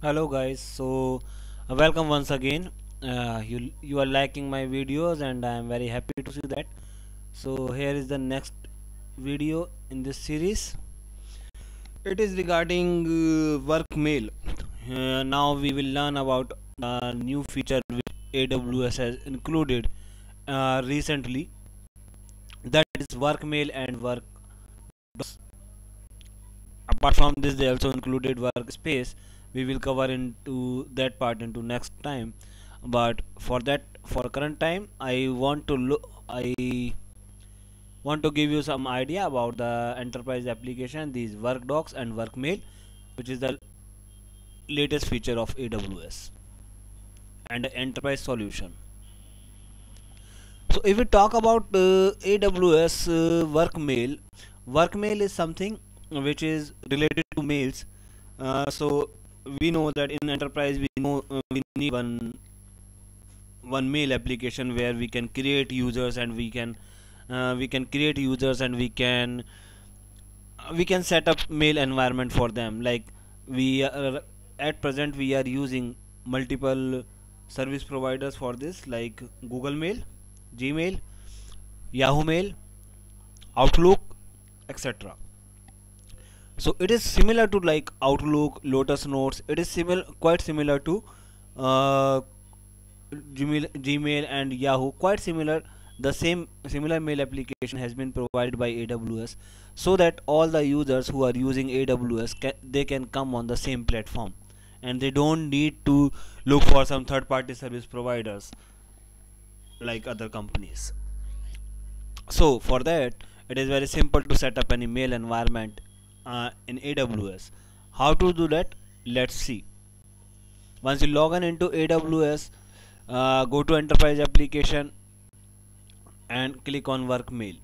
Hello guys, welcome once again. You are liking my videos and I am very happy to see that. So here is the next video in this series. It is regarding work mail. Now we will learn about a new feature which AWS has included recently, that is work mail and work docs. Apart from this, they also included workspace. We will cover into that part into next time, but for current time I want to give you some idea about the enterprise application, these work docs and work mail, which is the latest feature of AWS and enterprise solution. So if we talk about AWS work mail is something which is related to mails. So we know that in enterprise we need one mail application where we can create users and we can set up mail environment for them. Like we are at present we are using multiple service providers for this, like Google Mail, Gmail, Yahoo Mail, Outlook, etc. So it is similar to like Outlook, Lotus Notes. It is quite similar to uh, Gmail and Yahoo, quite similar. The same similar mail application has been provided by AWS, so that all the users who are using AWS they can come on the same platform, and they don't need to look for some third-party service providers like other companies. So for that, it is very simple to set up any mail environment in AWS. How to do that? Let's see. Once you log in into AWS, go to enterprise application and click on work mail.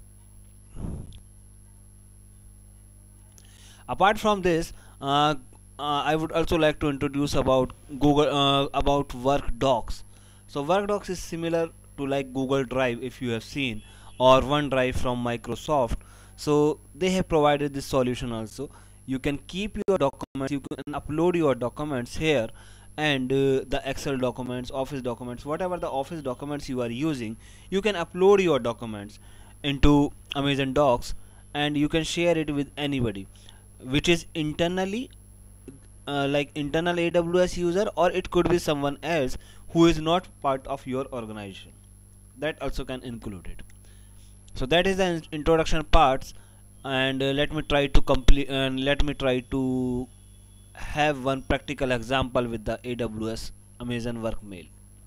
Apart from this, I would also like to introduce about about work docs. So work docs is similar to like Google Drive, if you have seen, or OneDrive from Microsoft. So they have provided this solution also. You can keep your documents, you can upload your documents here, and the Excel documents, Office documents, whatever the Office documents you are using, you can upload your documents into Amazon Docs, and you can share it with anybody, which is internally like internal AWS user, or it could be someone else who is not part of your organization. That also can include it. So that is the introduction parts, and let me try to have one practical example with the AWS Amazon Work Mail.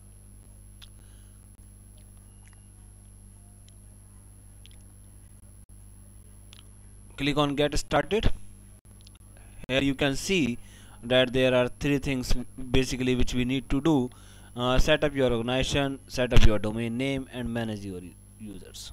Click on get started. Here you can see that there are three things basically which we need to do: set up your organization, set up your domain name, and manage your users.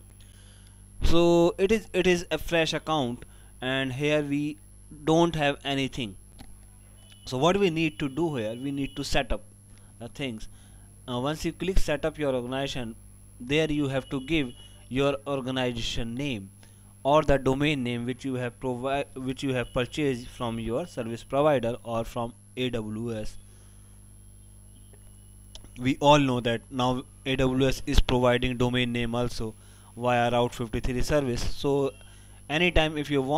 So it is a fresh account, and here we don't have anything. So what we need to do here, we need to set up the things. Once you click set up your organization, there you have to give your organization name or the domain name which you have purchased from your service provider or from AWS. We all know that now AWS is providing domain name also via Route 53 service. So anytime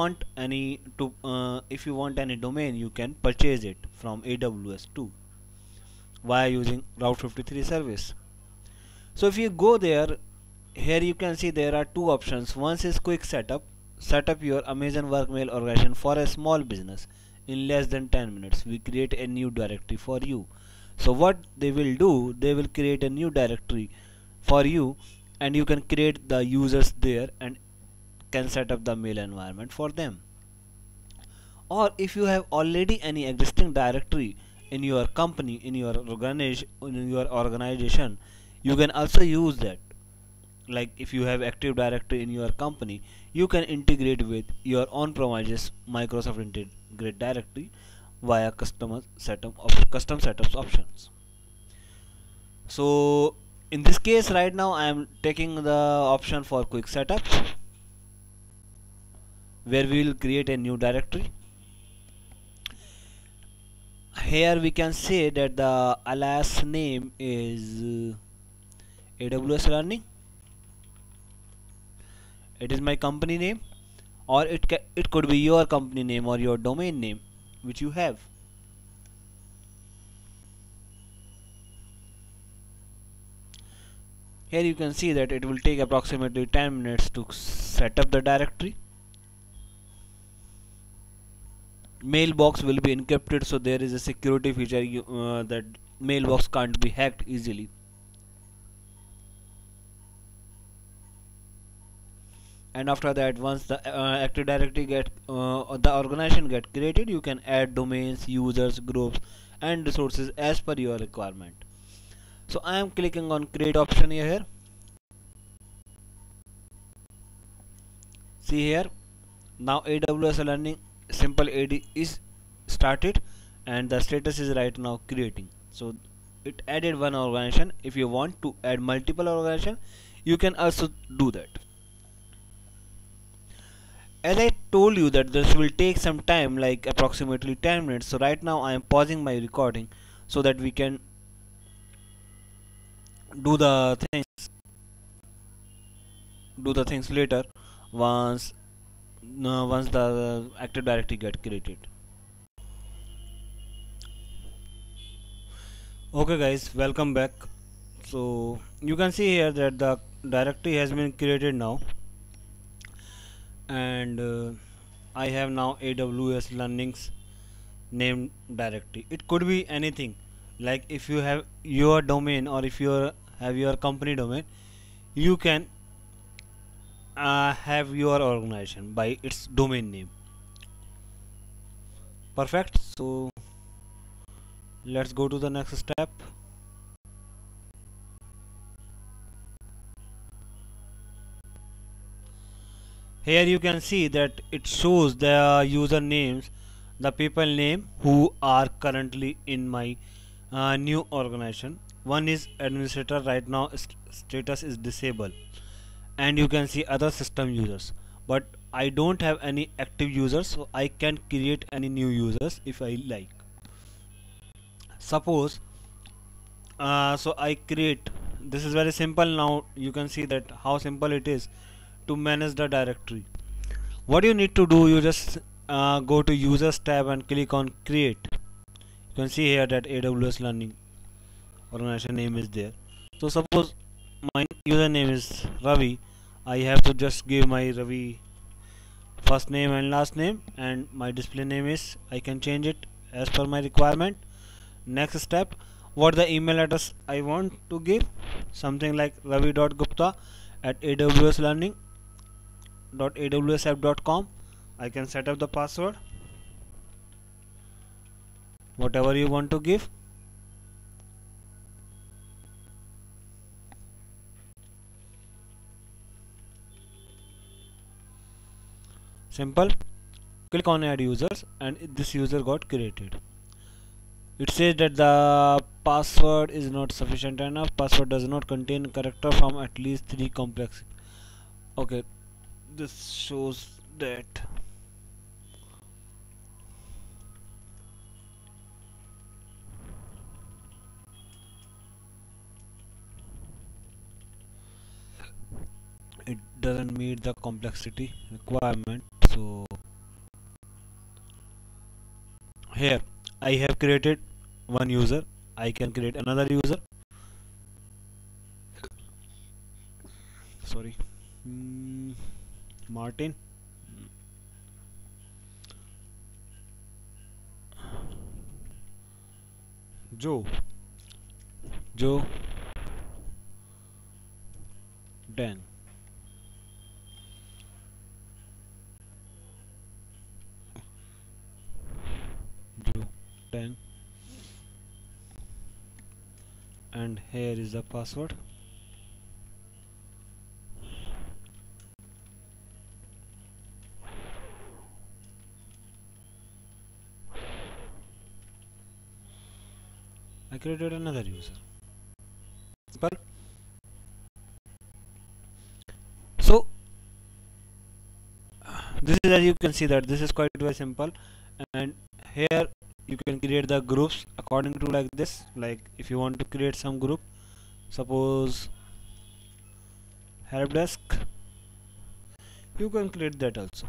if you want any domain, you can purchase it from AWS too via using Route 53 service. So if you go there, here you can see there are two options. One is quick setup. Set up your Amazon Workmail organization for a small business in less than 10 minutes. We create a new directory for you. So what they will do, they will create a new directory for you, and you can create the users there and can set up the mail environment for them. Or if you have already any existing directory in your company, in your organization, you can also use that. Like if you have active directory in your company, you can integrate with your on-premises Microsoft integrate directory via custom setups options. So in this case right now I am taking the option for quick setup, where we will create a new directory. here we can say that the alias name is AWS Learning. It is my company name, or it could be your company name or your domain name which you have. Here you can see that it will take approximately 10 minutes to set up the directory. Mailbox will be encrypted, so there is a security feature that mailbox can't be hacked easily. And after that, once the active directory the organization get created, you can add domains, users, groups and resources as per your requirement. So I am clicking on create option here. See here, now AWS Learning simple AD is started and the status is right now creating. So it added one organization. If you want to add multiple organization, you can also do that. As I told you that this will take some time, like approximately 10 minutes. So right now I am pausing my recording so that we can do the things later once once the active directory get created. Okay guys, welcome back. So you can see here that the directory has been created now, and I have now AWS Learning's name directory. It could be anything, like if you have your domain or if you have your company domain, you can have your organization by its domain name. Perfect. So let's go to the next step. Here you can see that it shows the user names, the people name who are currently in my new organization. One is administrator, right now status is disabled, and you can see other system users, but I don't have any active users, so I can create any new users if I like. Suppose so I create, this is very simple. Now you can see that how simple it is to manage the directory. What you need to do, you just go to users tab and click on create. You can see here that AWS Learning organization name is there. So suppose my username is Ravi, I have to just give my Ravi first name and last name, and my display name is, I can change it as per my requirement. Next step, what the email address I want to give, something like ravi.gupta at awslearning.awsapp.com. I can set up the password, whatever you want to give. Simple. Click on add users and this user got created. It says that the password is not sufficient enough. Password does not contain character from at least 3 complex. Okay, this shows that it doesn't meet the complexity requirement. So here I have created one user, I can create another user. Sorry, Martin. Joe Dan. Joe Dan, and here is the password. I created another user. But so this is, as you can see, that this is quite very simple, and here you can create the groups according to like this. Like if you want to create some group, suppose help desk, you can create that also.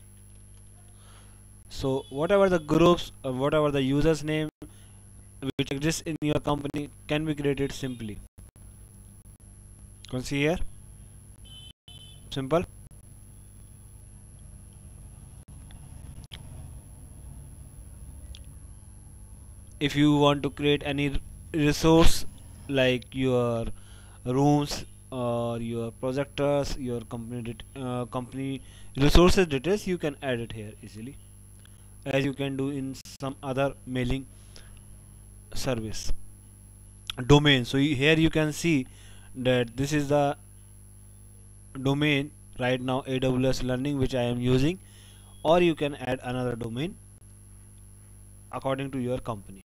So whatever the groups or whatever the users name which exists in your company can be created simply. You can see here, simple. If you want to create any resource like your rooms or your projectors, your company resources details, you can add it here easily, as you can do in some other mailing service domain. So here you can see that this is the domain right now, AWS learning, which I am using, or you can add another domain according to your company.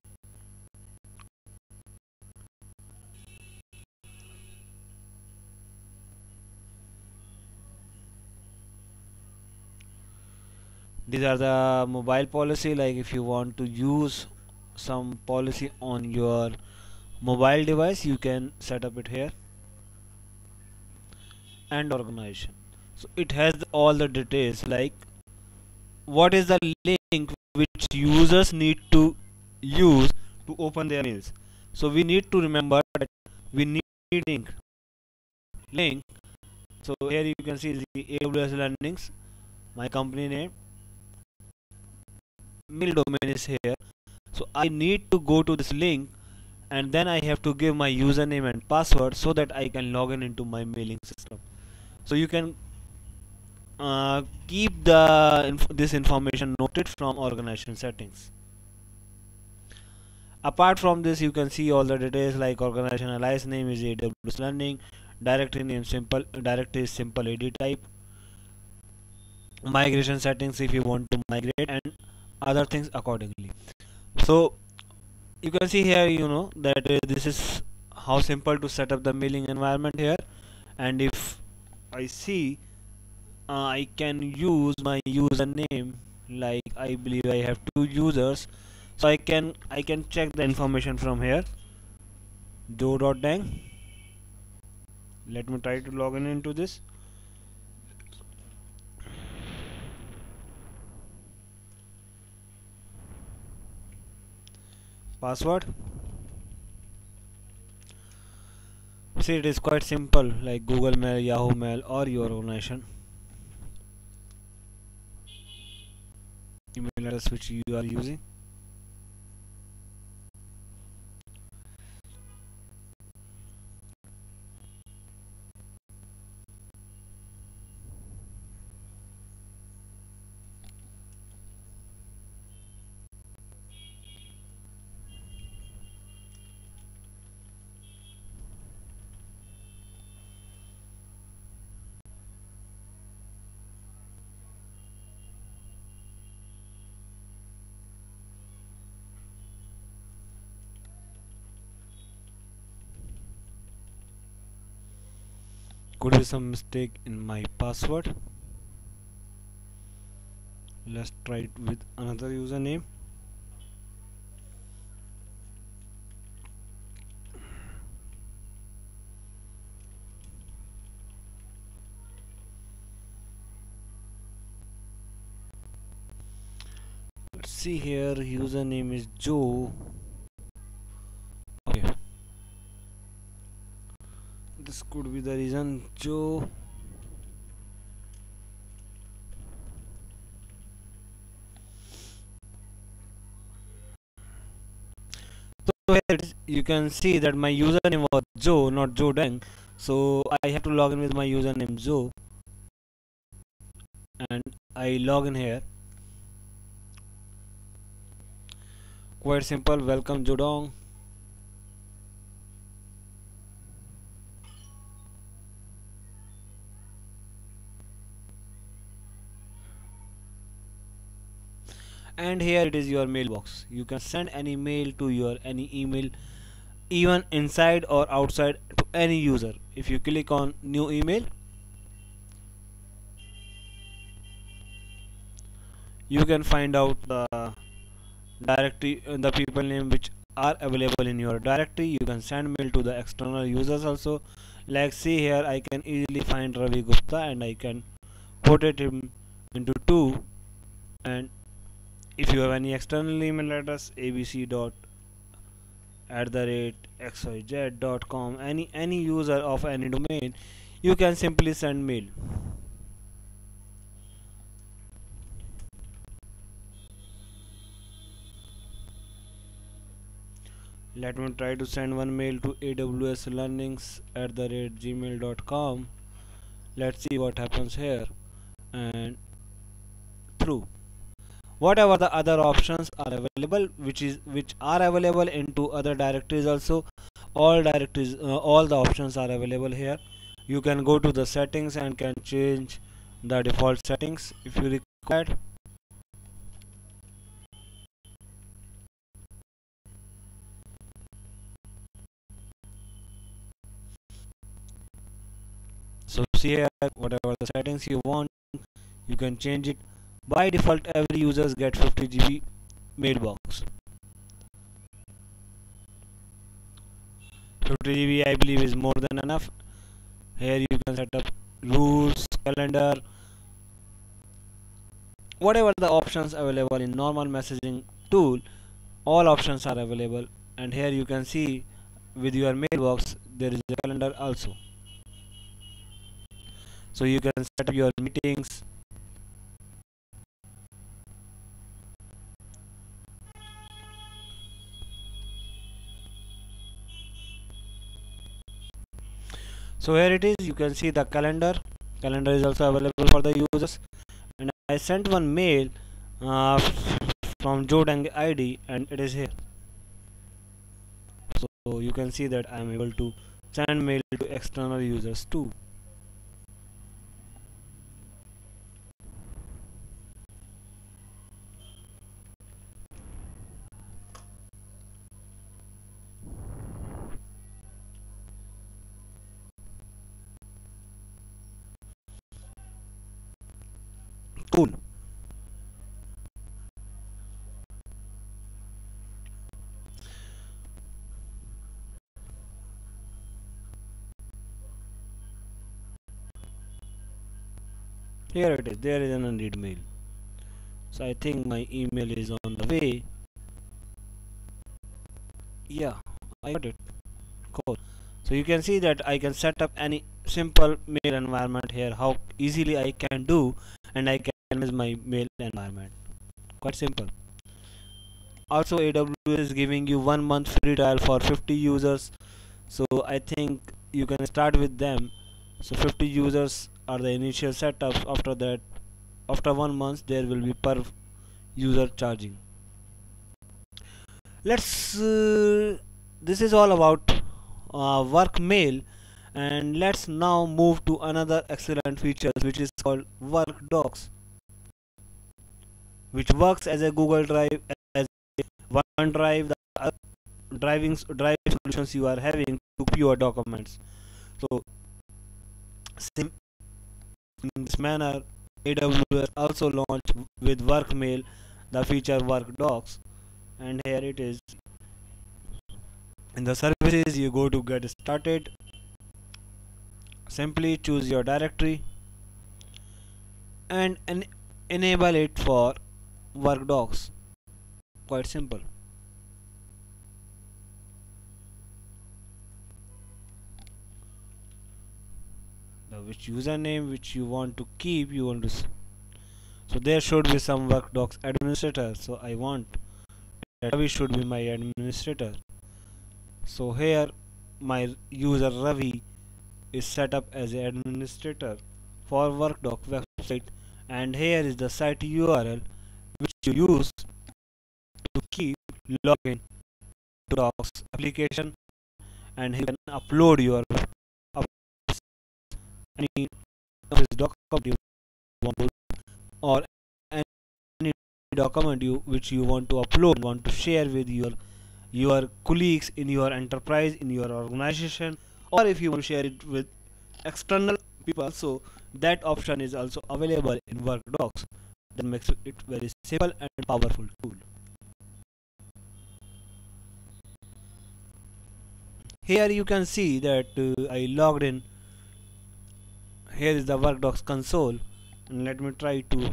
These are the mobile policy. Like if you want to use some policy on your mobile device, you can set up it here. And organization, so it has all the details, like what is the link which users need to use to open their mails. So we need to remember that we need link. So here you can see the AWS learnings, my company name, mail domain is here. So I need to go to this link, and then I have to give my username and password so that I can log in into my mailing system. So you can keep this information noted from organization settings. Apart from this, you can see all the details like organization alias name is AWS learning, directory name simple, directory is simple AD type, migration settings if you want to migrate, and other things accordingly. So you can see here, you know that this is how simple to set up the mailing environment here. And if I see, I can use my username, like I believe I have 2 users, so I can check the information from here. Joe.dang, let me try to log in into this. Password, see, it is quite simple, like Google Mail, Yahoo Mail, or your organization email address which you are using. Could be some mistake in my password. Let's try it with another username. Let's see here, username is Joe. Okay, this could be the reason, Joe. So here you can see that my username was Joe, not Joe Deng. So I have to log in with my username Joe, and I log in here. Quite simple. Welcome Joe Dong. And here it is your mailbox. You can send any mail to your any email, even inside or outside, to any user. If you click on new email, you can find out the directory, the people name which are available in your directory. You can send mail to the external users also. Like see here, I can easily find Ravi Gupta and I can put it into two. And if you have any external email address, abc dot at the rate xyz.com, any user of any domain, you can simply send mail. Let me try to send one mail to AWS learnings at the rate gmail.com. Let's see what happens here. And through whatever the other options are available, which are available into other directories also. All directories, all the options are available here. You can go to the settings and can change the default settings if you require. So see here, whatever the settings you want, you can change it. By default, every users get 50 GB mailbox. 50 GB I believe is more than enough. Here you can set up rules, calendar, whatever the options available in normal messaging tool. All options are available, and here you can see with your mailbox there is a calendar also. So you can set up your meetings. So here it is, you can see the calendar is also available for the users. And I sent one mail uh, from Jodang ID and it is here. So you can see that I am able to send mail to external users too. Cool. Here it is, there is an unread mail. So I think my email is on the way. Yeah, I got it. Cool. So you can see that I can set up any simple mail environment here, how easily I can do, and I can manage my mail environment. Quite simple. Also AWS is giving you 1 month free trial for 50 users. So I think you can start with them. So 50 users are the initial setups. After that, after 1 month there will be per user charging. Let's this is all about work mail, and let's now move to another excellent feature which is called work docs, which works as a Google Drive, as OneDrive, the drive solutions you are having to keep your documents. So in this manner, AWS also launched with Workmail the feature Work Docs, and here it is. In the services, you go to get started. Simply choose your directory and enable it for Work Docs. Quite simple. The which username which you want to keep, you want to so there should be some Work Docs administrator. So I want that Ravi should be my administrator. So here my user Ravi is set up as an administrator for WorkDoc website, and here is the site URL which you use to keep login to Docs application, and you can upload your any office document you want to, or any document which you want to upload, want to share with your colleagues in your enterprise, in your organization, or if you want to share it with external people. So that option is also available in work docs. That makes it very simple and powerful tool. Here you can see that I logged in. Here is the workdocs console, and let me try to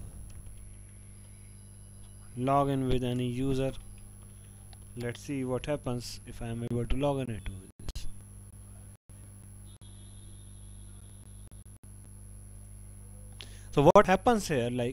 log in with any user. Let's see what happens if I am able to log in into this. So what happens here, like,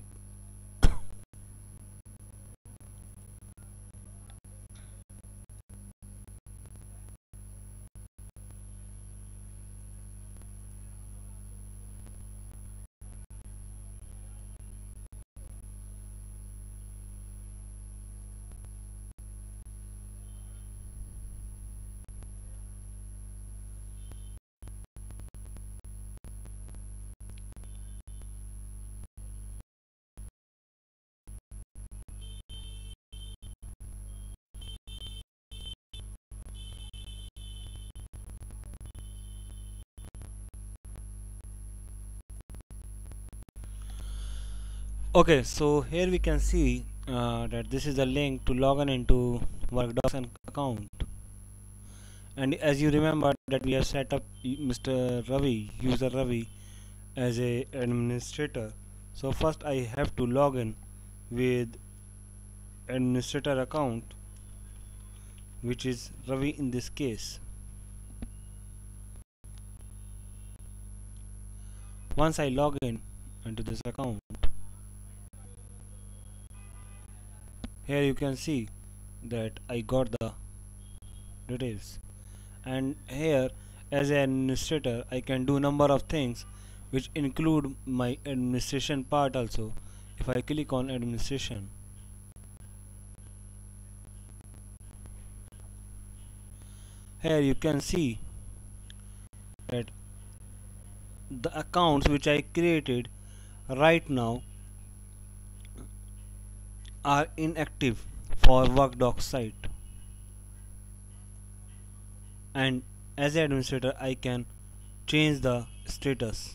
okay, so here we can see that this is the link to log in into workdocs and account. And as you remember that we have set up Mr. Ravi, user Ravi, as a administrator. So first I have to log in with administrator account, which is Ravi in this case. Once I log in into this account, here you can see that I got the details, and here as an administrator I can do number of things which include my administration part also. If I click on administration, here you can see that the accounts which I created right now are inactive for workdocs site, and as an administrator I can change the status,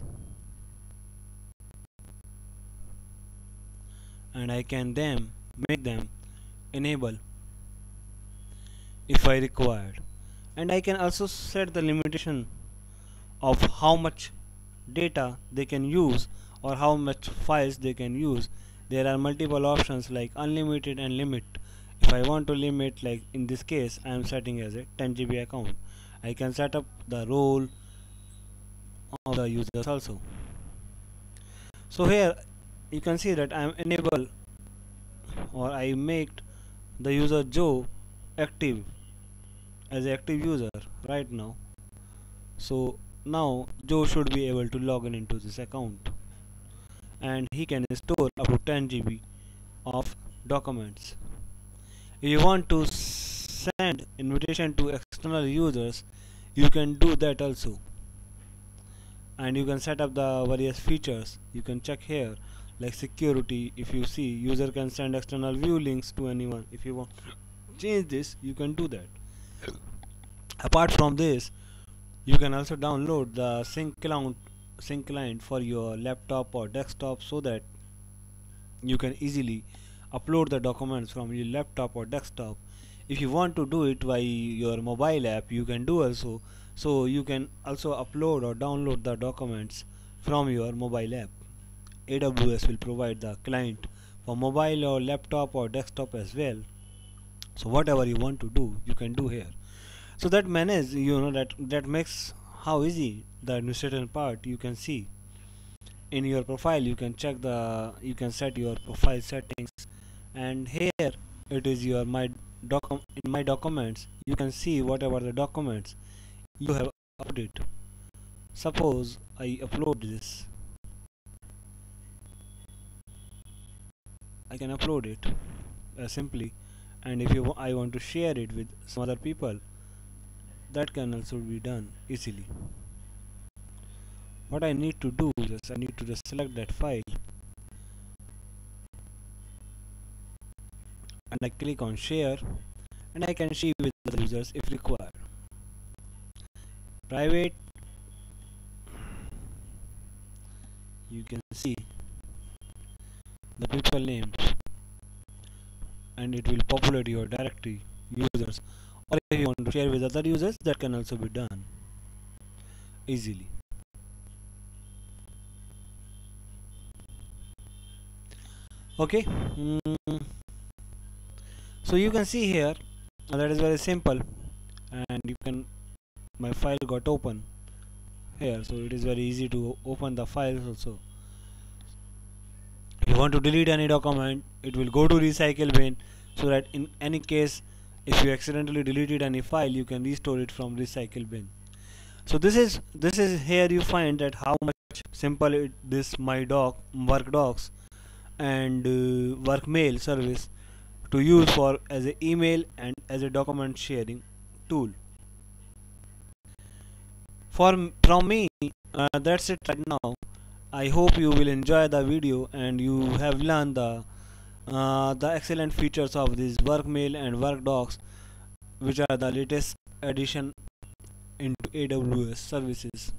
and I can then make them enable if I required. And I can also set the limitation of how much data they can use or how much files they can use. There are multiple options like unlimited and limit. If I want to limit, like in this case I am setting as a 10 GB account, I can set up the role of the users also. So here you can see that I am enable, or I make the user Joe active as an active user right now. So now Joe should be able to log in into this account, and he can store up to 10 GB of documents. If you want to send invitation to external users, you can do that also, and you can set up the various features. You can check here like security. If you see user can send external view links to anyone, if you want to change this, you can do that. Apart from this, you can also download the sync client for your laptop or desktop, so that you can easily upload the documents from your laptop or desktop. If you want to do it by your mobile app, you can do also. So you can also upload or download the documents from your mobile app. AWS will provide the client for mobile or laptop or desktop as well. So whatever you want to do, you can do here. So that manage, that makes how easy the administration part. You can see in your profile, you can you can set your profile settings, and here it is your in my documents. You can see whatever the documents you have uploaded. Suppose I upload this, I can upload it simply, and if I want to share it with some other people, that can also be done easily. What I need to do is I need to just select that file, and I click on share, and I can share with the users if required. Private, you can see the people names, and it will populate your directory users or if you want to share with other users, that can also be done easily. Okay. So you can see here that is very simple, and you can my file got open here, so it is very easy to open the files also. If you want to delete any document, it will go to recycle bin, so that in any case if you accidentally deleted any file, you can restore it from recycle bin. So this is here you find that how much simple this my doc work docs and work mail service to use for as a email and as a document sharing tool. From me, that's it right now. I hope you will enjoy the video and you have learned the excellent features of these work mail and work docs, which are the latest addition into AWS services.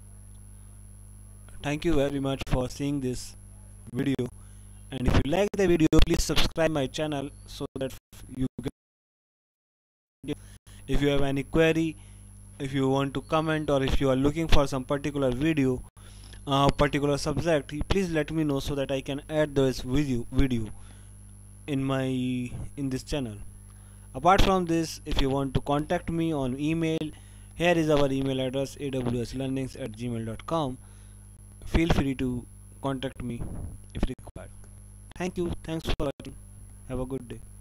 Thank you very much for seeing this video, and if you like the video, please subscribe my channel so that you get, if you have any query, if you want to comment, or if you are looking for some particular video, particular subject, please let me know so that I can add this video in my in this channel. Apart from this, if you want to contact me on email, here is our email address, awslearnings@gmail.com. Feel free to contact me if required. Thank you. Thanks for watching. Have a good day.